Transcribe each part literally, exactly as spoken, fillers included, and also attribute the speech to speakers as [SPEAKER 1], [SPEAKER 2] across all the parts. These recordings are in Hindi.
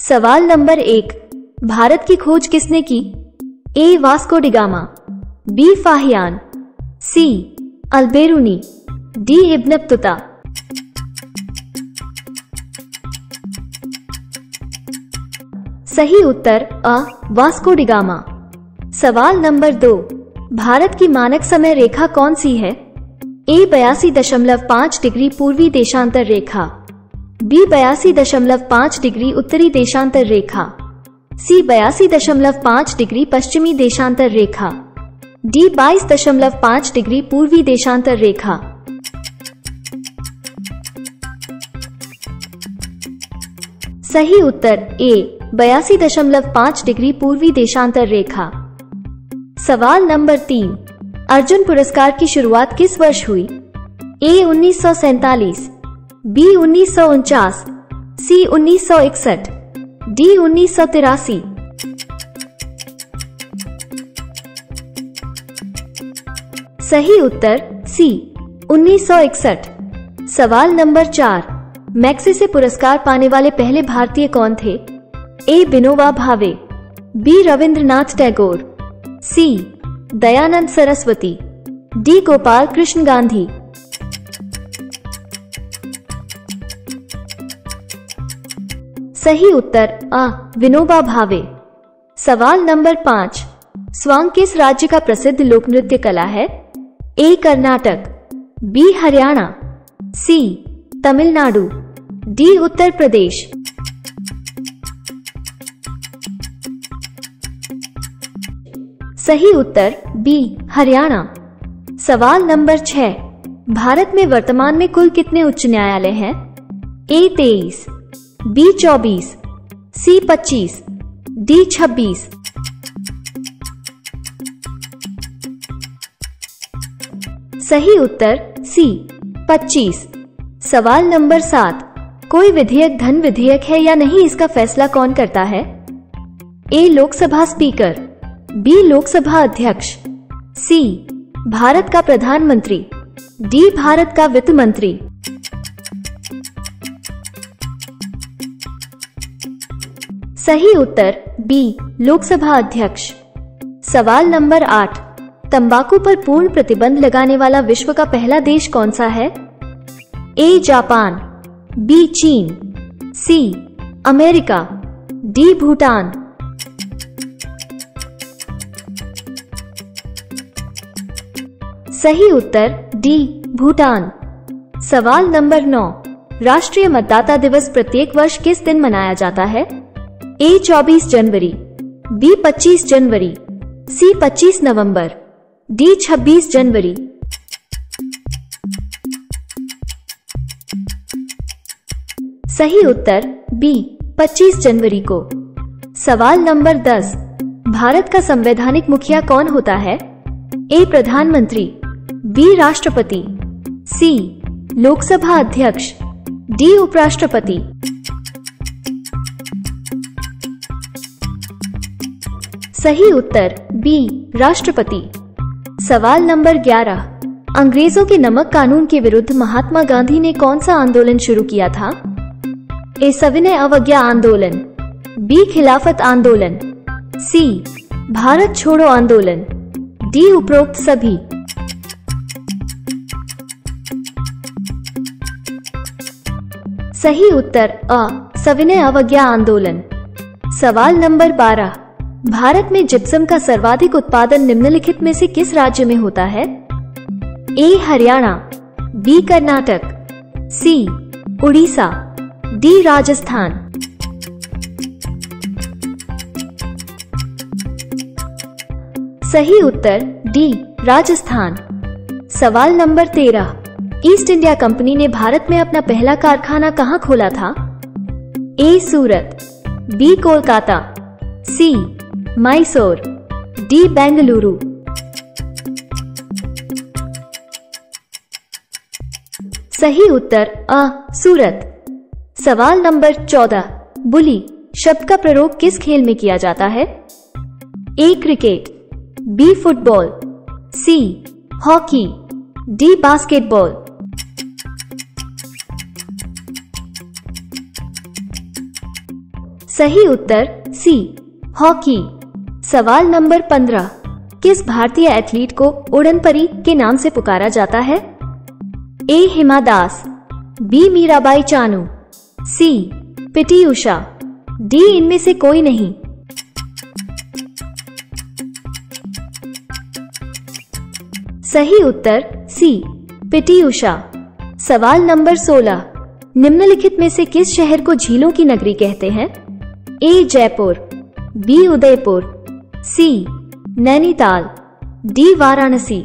[SPEAKER 1] सवाल नंबर एक, भारत की खोज किसने की? A Vasco da Gama, B Fahien, C Alberuni, D Ibn Battuta. सही उत्तर अ वास्को डिगामा। सवाल नंबर दो, भारत की मानक समय रेखा कौन सी है? ए बयासी दशमलव पाँच डिग्री पूर्वी देशांतर रेखा, बी बयासी दशमलव पाँच डिग्री उत्तरी देशांतर रेखा, सी बयासी दशमलव पाँच डिग्री पश्चिमी देशांतर रेखा, डी बाईस दशमलव पाँच डिग्री पूर्वी देशांतर रेखा। सही उत्तर ए बयासी दशमलव पाँच डिग्री पूर्वी देशांतर रेखा। सवाल नंबर तीन, अर्जुन पुरस्कार की शुरुआत किस वर्ष हुई? ए उन्नीस सौ सैतालीस, बी उन्नीस सौ उनचास, सी उन्नीस सौ इकसठ, डी उन्नीस सौ तिरासी। सही उत्तर सी उन्नीस सौ इकसठ। सवाल नंबर चार, मैग्सेसे पुरस्कार पाने वाले पहले भारतीय कौन थे? A Vinoba Bhave, B Rabindranath Tagore, C Dayanand Saraswati, D Gopal Krishna Gandhi. सही उत्तर आ विनोबा भावे। सवाल नंबर पाँच, स्वांग किस राज्य का प्रसिद्ध लोक नृत्य कला है? A Karnataka, B Haryana, C Tamil Nadu, D Uttar Pradesh. सही उत्तर बी हरियाणा। सवाल नंबर छह, भारत में वर्तमान में कुल कितने उच्च न्यायालय हैं? ए तेईस, बी चौबीस, सी पच्चीस, डी छब्बीस। सही उत्तर सी पच्चीस। सवाल नंबर सात, कोई विधेयक धन विधेयक है या नहीं, इसका फैसला कौन करता है? A Lok Sabha speaker, B Lok Sabha अध्यक्ष, सी भारत का प्रधानमंत्री, डी भारत का वित्त मंत्री। सही उत्तर बी लोकसभा अध्यक्ष। सवाल नंबर आठ, तंबाकू पर पूर्ण प्रतिबंध लगाने वाला विश्व का पहला देश कौन सा है? ए जापान, बी चीन, सी अमेरिका, डी भूटान। सही उत्तर डी भूटान। सवाल नंबर नौ, राष्ट्रीय मतदाता दिवस प्रत्येक वर्ष किस दिन मनाया जाता है? ए चौबीस जनवरी, बी पच्चीस जनवरी, सी पच्चीस नवंबर, डी छब्बीस जनवरी। सही उत्तर बी पच्चीस जनवरी को। सवाल नंबर दस, भारत का संवैधानिक मुखिया कौन होता है? ए प्रधानमंत्री, बी राष्ट्रपति, सी लोकसभा अध्यक्ष, डी उपराष्ट्रपति। सही उत्तर बी राष्ट्रपति। सवाल नंबर ग्यारह, अंग्रेजों के नमक कानून के विरुद्ध महात्मा गांधी ने कौन सा आंदोलन शुरू किया था? ए सविनय अवज्ञा आंदोलन, बी खिलाफत आंदोलन, सी भारत छोड़ो आंदोलन, डी उपरोक्त सभी। सही उत्तर अ सविनय अवज्ञा आंदोलन। सवाल नंबर बारह, भारत में जिप्सम का सर्वाधिक उत्पादन निम्नलिखित में से किस राज्य में होता है? A Haryana, B Karnataka, C Orissa, D Rajasthan. सही उत्तर डी राजस्थान। सवाल नंबर तेरह, ईस्ट इंडिया कंपनी ने भारत में अपना पहला कारखाना कहां खोला था? A Surat, B Kolkata, C Mysore, D Bengaluru. सही उत्तर अ सूरत। सवाल नंबर चौदह, बुली शब्द का प्रयोग किस खेल में किया जाता है? A cricket, B football, C hockey, D basketball. सही उत्तर सी हॉकी। सवाल नंबर पंद्रह, किस भारतीय एथलीट को उड़न परी के नाम से पुकारा जाता है? A Hima Das, B Mirabai Chanu, C PT Usha, D इनमें से कोई नहीं। सही उत्तर सी पीटी उषा। सवाल नंबर सोलह, निम्नलिखित में से किस शहर को झीलों की नगरी कहते हैं? A Jaipur, B Udaipur, C Nainital, D Varanasi.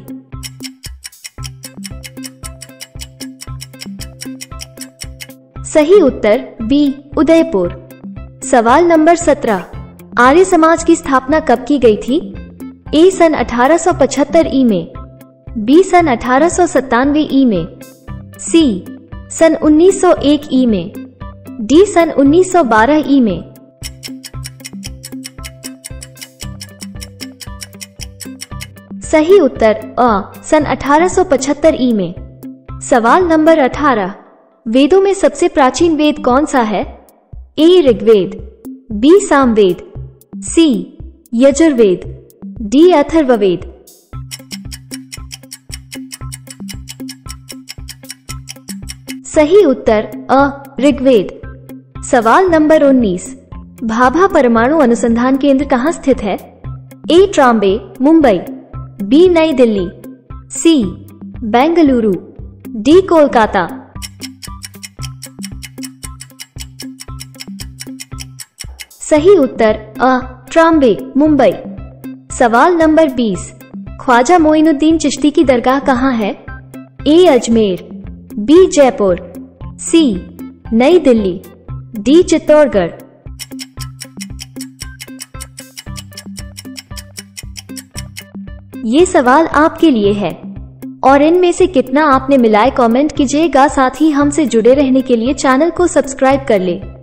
[SPEAKER 1] सही उत्तर बी उदयपुर। सवाल नंबर सत्रह, आर्य समाज की स्थापना कब की गई थी? ए सन अठारह सौ पचहत्तर ई में, बी सन अठारह सौ सत्तानवे ई में, सी सन उन्नीस सौ एक ई में, डी सन उन्नीस सौ बारह ई में। सही उत्तर अ सन अठारह सौ पचहत्तर ई में। सवाल नंबर अठारह, वेदों में सबसे प्राचीन वेद कौन सा है? A Rigveda, B Samaveda, C Yajurveda, D Atharvaveda. सही उत्तर अ ऋग्वेद। सवाल नंबर उन्नीस, भाभा परमाणु अनुसंधान केंद्र कहाँ स्थित है? ए Trombay Mumbai, B New Delhi, C Bengaluru, D Kolkata. सही उत्तर अ ट्राम्बे मुंबई। सवाल नंबर बीस, ख्वाजा मोइनुद्दीन चिश्ती की दरगाह कहाँ है? A Ajmer, B Jaipur, C New Delhi, D Chittorgarh. ये सवाल आपके लिए है और इनमें से कितना आपने मिलाए कमेंट कीजिएगा। साथ ही हमसे जुड़े रहने के लिए चैनल को सब्सक्राइब कर ले।